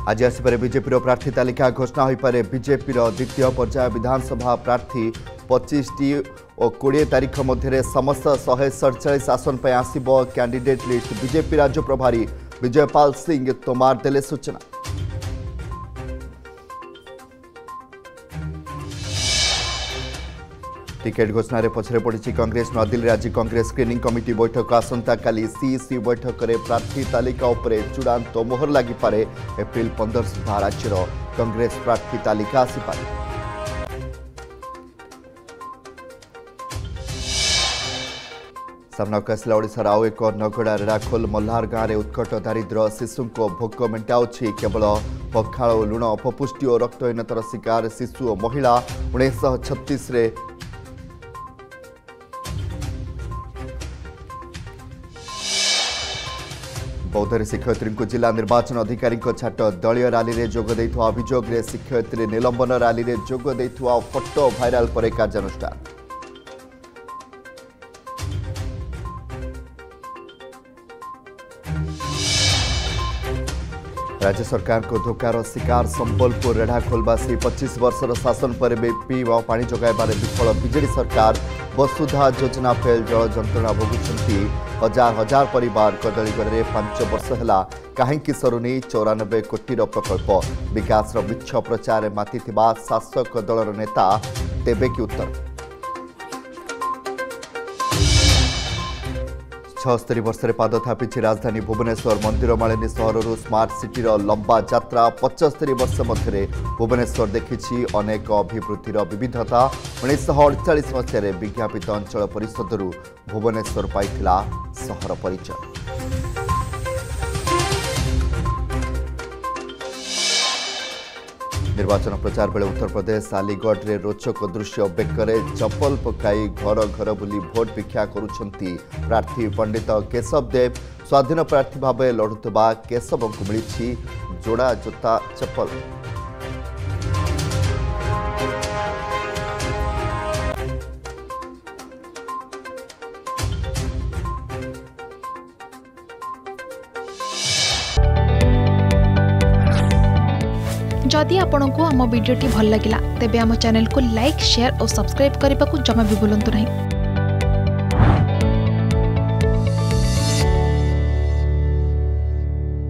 आज आसपे बीजेपी प्रार्थी तालिका घोषणा हो पारे। बीजेपी द्वितीय पर्याय विधानसभा प्रार्थी 25टी और 20 तारीख मध्य समस्त 147 आसन पर आसब कैंडिडेट लिस्ट। बीजेपी राज्य प्रभारी विजयपाल सिंह तोमार देले सूचना। टिकेट घोषण पछरे पड़ी कांग्रेस नदिल्ली आज कांग्रेस स्क्रीनिंग कमिटी बैठक आसंता काली सीईसी बैठक में प्रार्थी तालिका उपरे चूड़ांत मोहर लगी पारे। एप्रिल 15 सुधा राज्यर कांग्रेस प्रार्थी तालिका आसीपारे। सामनाक आसला ओडिशार आउ एक नगड़ा रेड़ाखोल मल्हार गाँव में उत्कट दारिद्र्य शिशु को भोक मेटाऊँच। केवल पखाल और लुण अपपुष्टि और रक्तहीनतार शिकार शिशु और महिला। 1936 बौद्धरे शिक्षयित्री को जिला निर्वाचन अधिकारी छाट दलीय रैली में जोग देइथुवा अभियोग में शिक्षयित्री निलंबन रैली में जोग देइथुवा फोटो भाइराल पर कार्यानुष्ठान। राज्य सरकार को धोकार शिकार संबलपुर रेढ़ाखोलवासी 25 वर्षर शासन पर पीवा पानी जगाइबार विफल बीजेडी सरकार। वसुधा योजना फेल जल जंत्रणा भोगुंट हजार हजार परिवार। कदलीगढ़ 5 वर्ष है कहीं सरुनी 94 कोटीर प्रकल्प। विकास मिछ प्रचार माति शासक दलर नेता देवे कि उत्तर। 76 वर्ष पाद थापिछि राजधानी भुवनेश्वर। मंदिर मालिनी सहरु स्मार्ट सिटीर लंबा यात्रा। 75 वर्ष मध्य भुवनेश्वर देखिछि अनेक अभिवृद्धिर विविधता। 1948 मसीह विज्ञापित अंचल परिषद भुवनेश्वर पाइथिला सहर परिचय। निर्वाचन प्रचार बेले उत्तर प्रदेश अलीगढ़ रे रोचक दृश्य। बेकरे चप्पल पकाई घर घर बुली भोट भिक्षा करुछंती प्रार्थी पंडित केशव देव। स्वाधीन प्रार्थी भाव लड़ुवा केशव को मिली जोड़ा जोता चप्पल। जदि आपंक आम भिडी भल लगा तेब आम चैनल को लाइक शेयर और सब्सक्राइब करने को जमा भी भूलु नहीं।